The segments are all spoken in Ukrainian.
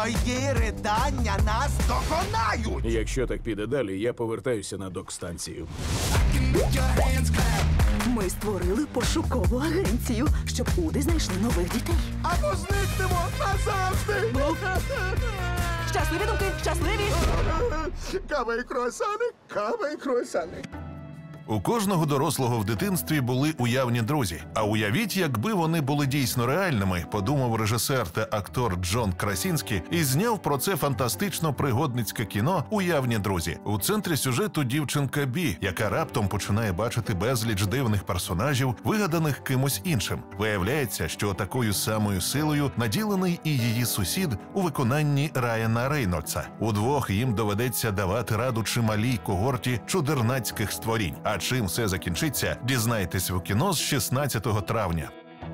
Мої ридання нас доконають! Якщо так піде далі, я повертаюся на док-станцію. Ми створили пошукову агенцію, щоб Уди знайшли нових дітей. Або зникнемо назавжди! Щасливі думки, щасливі! Кава і круасани, кава і круасани. У кожного дорослого в дитинстві були уявні друзі. А уявіть, якби вони були дійсно реальними, подумав режисер та актор Джон Красінський і зняв про це фантастично-пригодницьке кіно «Уявні друзі». У центрі сюжету дівчинка Бі, яка раптом починає бачити безліч дивних персонажів, вигаданих кимось іншим. Виявляється, що такою самою силою наділений і її сусід у виконанні Райана Рейнольдса. Удвох їм доведеться давати раду чималій когорті чудернацьких створінь. А чим все закінчиться, дізнайтесь у кіно з 16 травня.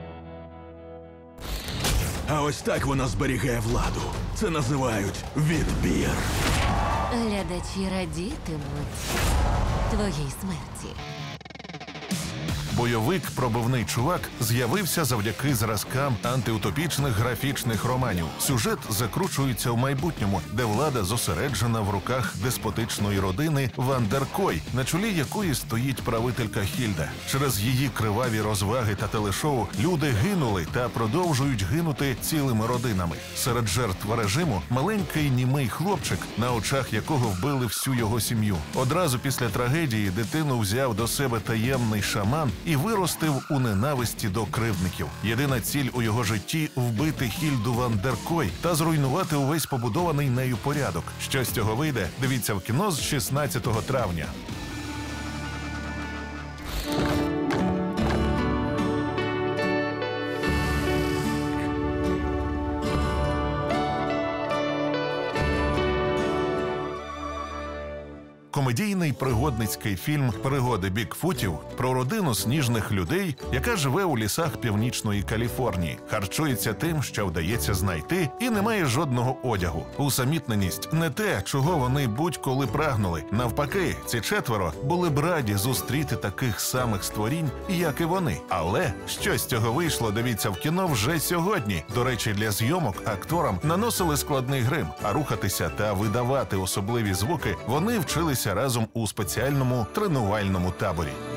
А ось так вона зберігає владу. Це називають відбір. Глядачі радітимуть твоїй смерті. Бойовик «Пробивний чувак» з'явився завдяки зразкам антиутопічних графічних романів. Сюжет закручується в майбутньому, де влада зосереджена в руках деспотичної родини Ван дер Кой, на чолі якої стоїть правителька Хільда. Через її криваві розваги та телешоу люди гинули та продовжують гинути цілими родинами. Серед жертв режиму маленький німий хлопчик, на очах якого вбили всю його сім'ю. Одразу після трагедії дитину взяв до себе таємний шаман і виростив у ненависті до кривдників. Єдина ціль у його житті – вбити Хільду Ван дер Кой та зруйнувати увесь побудований нею порядок. Що з цього вийде, дивіться в кіно з 16 травня. Комедійний пригодницький фільм «Пригоди Бікфутів» про родину сніжних людей, яка живе у лісах північної Каліфорнії, харчується тим, що вдається знайти, і не має жодного одягу. Усамітненість – не те, чого вони будь-коли прагнули. Навпаки, ці четверо були б раді зустріти таких самих створінь, як і вони. Але що з цього вийшло, дивіться в кіно вже сьогодні. До речі, для зйомок акторам наносили складний грим, а рухатися та видавати особливі звуки вони вчилися разом у спеціальному тренувальному таборі.